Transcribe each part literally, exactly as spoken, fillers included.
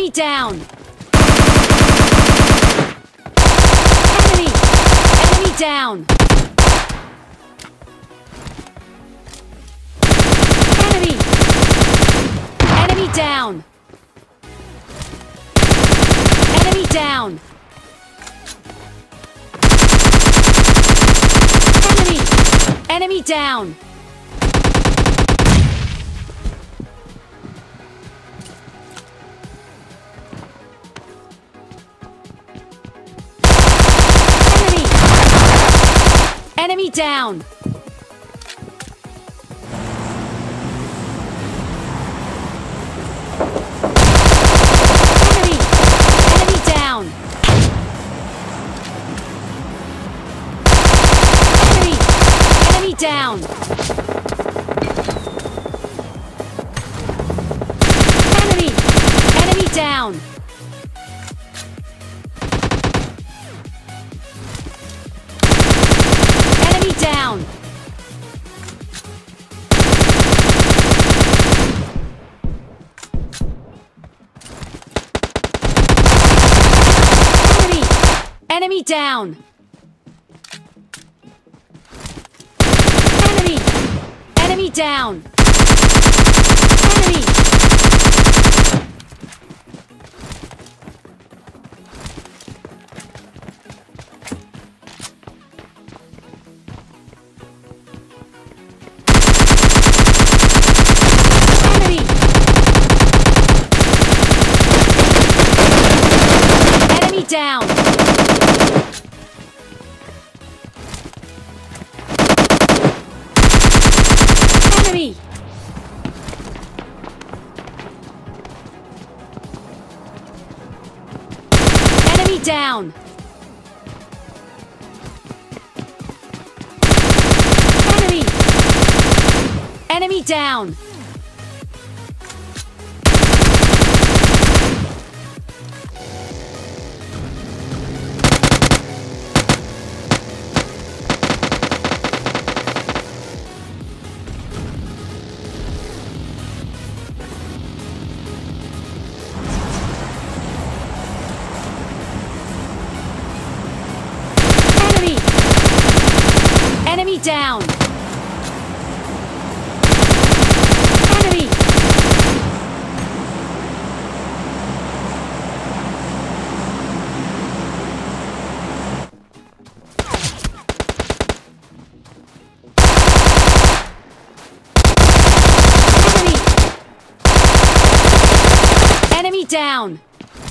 Enemy down! Enemy! Enemy down! Enemy! Enemy down! Enemy down! Enemy! Enemy down! Enemy down! Enemy! Enemy down! Enemy! Enemy down! Enemy! Enemy down! Enemy down! Enemy! Enemy down! Enemy! Enemy down! Enemy! Enemy down! Enemy! Enemy down! Enemy! Enemy down! Enemy down! Enemy! Enemy! Enemy down!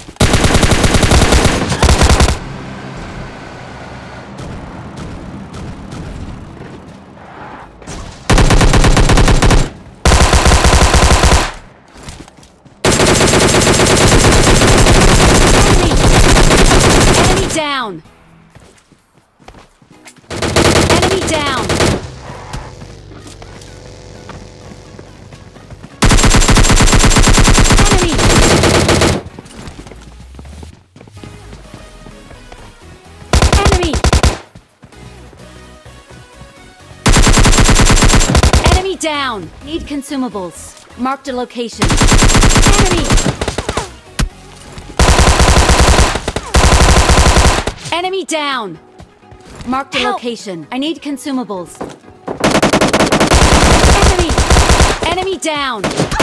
Down! Enemy down! Enemy! Enemy! Enemy down! Need consumables. Marked a location. Enemy! Enemy down! Marked a location. I need consumables. Enemy! Enemy down!